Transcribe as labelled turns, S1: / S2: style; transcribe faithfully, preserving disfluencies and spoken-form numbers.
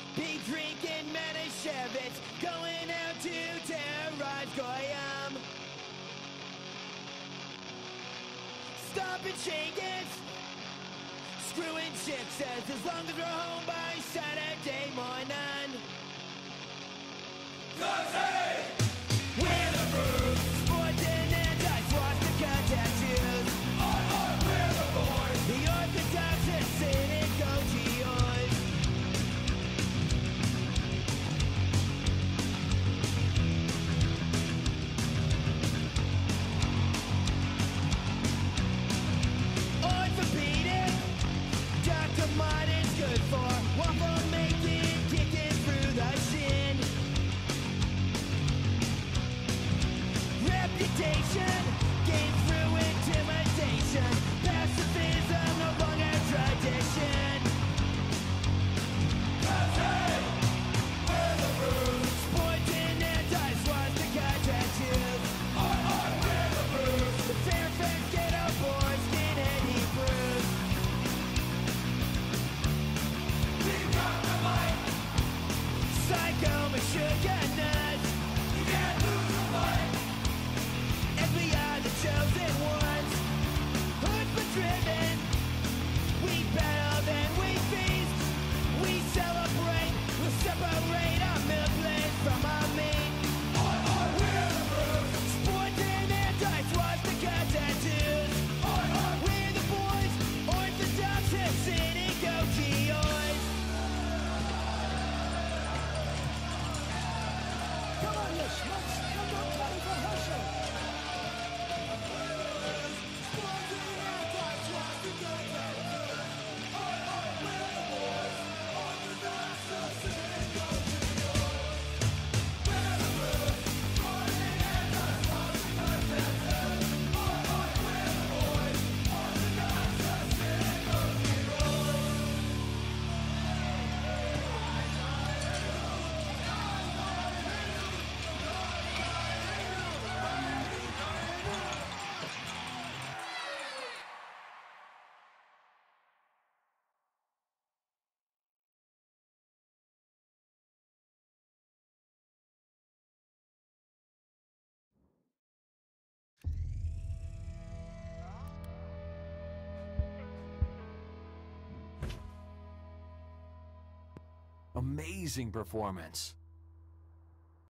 S1: Be drinking Manischewitz, going out to terrorize Goyam. Stomping shankers, screwing chicks as long as we're home by Saturday morning. Cause we're the Brews, sporting and dice, swastika tattoos. I, I, we're the boys, the Orthodox Hasidic O G Os. Orthopedic, Doctor Martin's good for waffle making, kicking through the shin. Reputation, gained through intimidation. Pacifism, no longer tradition. Cause hey, we're the Brews, sporting anti-swastika tattoos. I, I, we're the Brews, the Fairfax ghetto boys, skinhead Hebrews. We got the mic, psycho Meshuggah nuts. You can't lose a fight. And we are the chosen ones, hood but driven. We battle, then we feast. We celebrate, we'll separate our milk lanes from our meat. I, I, we're the Brews, sporting anti-swastika tattoos. I, I, we're the boys, Orthodox Hasidic O G Os.
S2: Come on, you schmucks, come on, play for Herschel.
S3: Amazing performance.